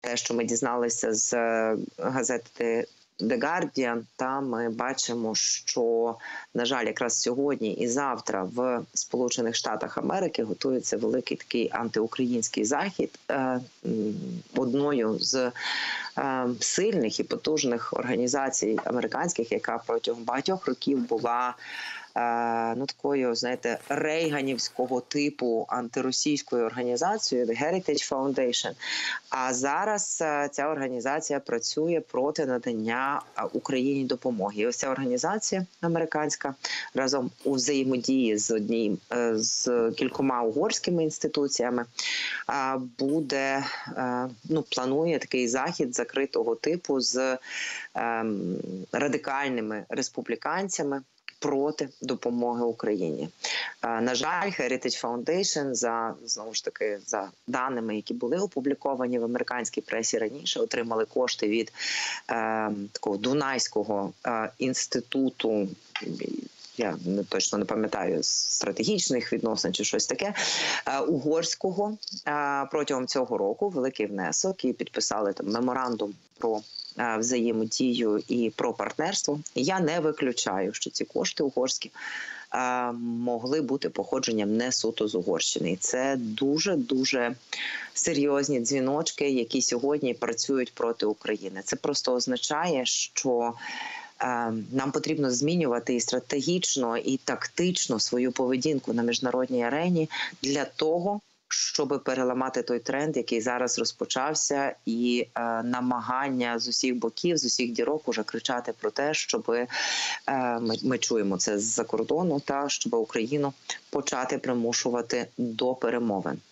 те, що ми дізналися з газети The Guardian, там ми бачимо, що, на жаль, якраз сьогодні і завтра в Сполучених Штатах Америки готується великий такий антиукраїнський захід. Одною з сильних і потужних організацій американських, яка протягом багатьох років була такою, знаєте, рейганівського типу антиросійською організацією The Heritage Foundation. А зараз ця організація працює проти надання Україні допомоги. І ось ця організація американська разом у взаємодії з кількома угорськими інституціями планує такий захід закритого типу з радикальними республіканцями проти допомоги Україні. На жаль, Heritage Foundation, знову ж таки, за даними, які були опубліковані в американській пресі раніше, отримали кошти від такого Дунайського інституту, я точно не пам'ятаю, стратегічних відносин чи щось таке, угорського, протягом цього року великий внесок, і підписали там меморандум про взаємодію і про партнерство. Я не виключаю, що ці кошти угорські могли бути походженням не суто з Угорщини. І це дуже-дуже серйозні дзвіночки, які сьогодні працюють проти України. Це просто означає, що нам потрібно змінювати і стратегічно, і тактично свою поведінку на міжнародній арені для того, щоб переламати той тренд, який зараз розпочався, і намагання з усіх боків, з усіх дірок уже кричати про те, щоб ми чуємо це з-за кордону, щоб Україну почати примушувати до перемовин.